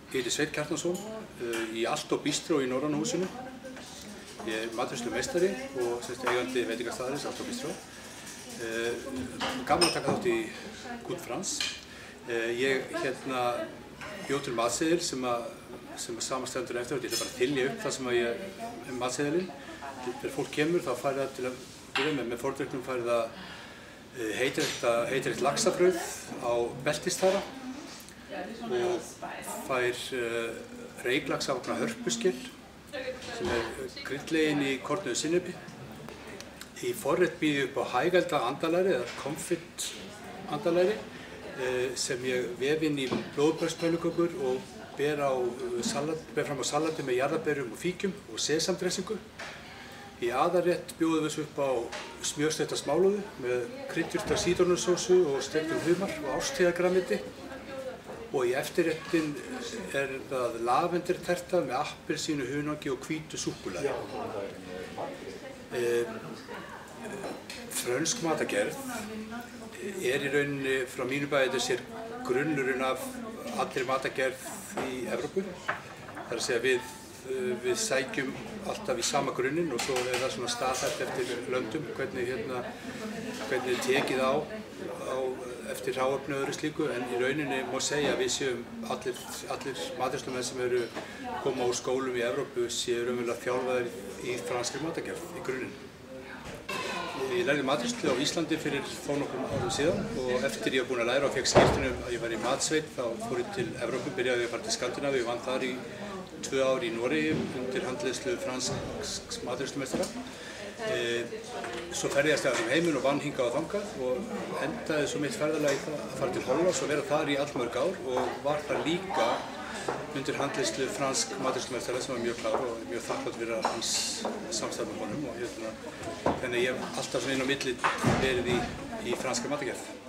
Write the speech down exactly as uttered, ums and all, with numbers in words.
Ég heiti Sveinn Kjartansson í Allt og Bistró í Norræna húsinu. Ég er matreiðslumeistari og eigandi veitingastaðarins Allt og Bistró. Gaman að taka þátt í Coup de France. Ég hérna bjó til matseðil sem að sem að samanstendur eftir. Ég ætla bara að þylja upp það sem að ég er matseðilinn. Þegar fólk kemur þá fær það til að byrja með með fordregnum fær það heitirreitt laxabrauð á beltistara og fær uh, reyklax af okkur hörpuskill sem er kryddleginn í kornuðu sinnepi. Í forrétt býð ég upp á hægælda andalæri eða confit andalæri uh, sem ég vef inn í blóðbragðspönnukökur og ber, á, uh, salat, ber fram á salati með jarðarberjum og fíkjum og sesamdressingu. Í aðalrétt bjóðum við upp á smjörsteikta smálúðu með kryddjurta sítrónusósu og steiktum humar og árstíðargrænmeti. Og í eftirréttin er það lavenderterta með appelsínu, hunangi og hvítu súkkulaði. E, frönsk matagerð er í rauninni frá mínu bæði þetta sér grunnurinn af allri matagerð í Evrópu. Það er að segja við, við sækjum alltaf í sama grunninn og svo er það svona staðhæft eftir löndum hvernig, hérna, hvernig tekið á, á eftir hráefni og öðru slíku, en í rauninni má segja að við séum allir, allir matreiðslumenn sem eru koma úr skólum í Evrópu séu raunverulega þjálfaðir í franskri matagerð í grunninn. Ég lærði matreiðslu á Íslandi fyrir þó nokkrum árum síðan og eftir ég var búinn að læra og fekk skírteini um að ég var í matsveit þá fór ég til Evrópu, byrjaði ég að fara til Skandinavíu og vann þar í tvö ár í Noregi undir handleiðslu fransks matreiðslumeistara. E, svo ferðaðist ég um heiminn og vann hingað og þangað og endaði svo mitt ferðalag í það að fara til Hollands og vera þar í allmörg ár og var þar líka undir handleiðslu fransk matreiðslumeistara sem var mjög klár og mjög þakklátt fyrir hans samstarf með honum og hérna, þannig ég hef alltaf svona inn á milli verið í, í franskri matagerð.